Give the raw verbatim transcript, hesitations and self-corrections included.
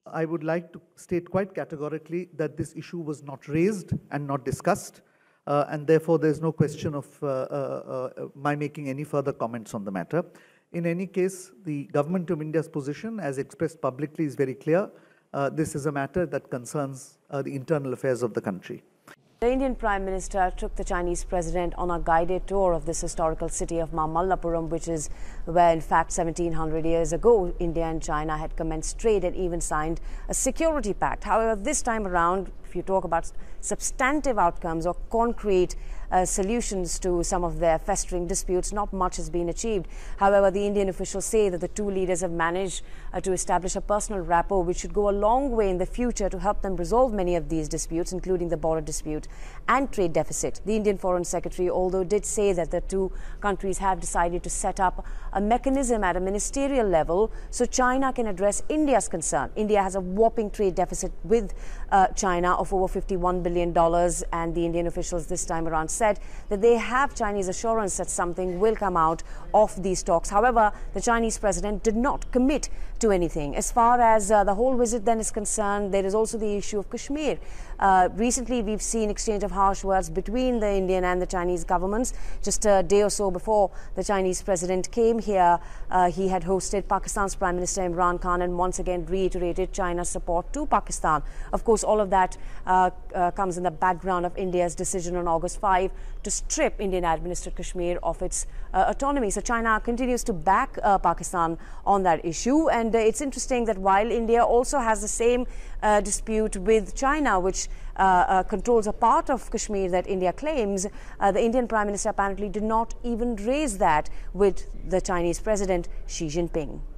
I would like to state quite categorically that this issue was not raised and not discussed, uh, and therefore there's no question of uh, uh, uh, my making any further comments on the matter. In any case, the Government of India's position, as expressed publicly, is very clear. Uh, this is a matter that concerns uh, the internal affairs of the country. The Indian Prime Minister took the Chinese President on a guided tour of this historical city of Mamallapuram, which is where, in fact, seventeen hundred years ago, India and China had commenced trade and even signed a security pact. However, this time around, if you talk about substantive outcomes or concrete uh, solutions to some of their festering disputes, not much has been achieved. However, the Indian officials say that the two leaders have managed uh, to establish a personal rapport which should go a long way in the future to help them resolve many of these disputes, including the border dispute and trade deficit. The Indian Foreign Secretary, although did say that the two countries have decided to set up a mechanism at a ministerial level so China can address India's concern. India has a whopping trade deficit with uh, China of over fifty-one billion dollars, and the Indian officials this time around said that they have Chinese assurance that something will come out of these talks. However, the Chinese president did not commit to anything. As far as uh, the whole visit then is concerned, there is also the issue of Kashmir. Uh, recently, we've seen exchange of harsh words between the Indian and the Chinese governments. Just a day or so before the Chinese president came here, uh, he had hosted Pakistan's Prime Minister Imran Khan and once again reiterated China's support to Pakistan. Of course, all of that uh, uh, comes in the background of India's decision on August fifth to strip Indian-administered Kashmir of its uh, autonomy. So China continues to back uh, Pakistan on that issue. And uh, it's interesting that while India also has the same uh, dispute with China, which uh, uh, controls a part of Kashmir that India claims, uh, the Indian Prime Minister apparently did not even raise that with the Chinese President Xi Jinping.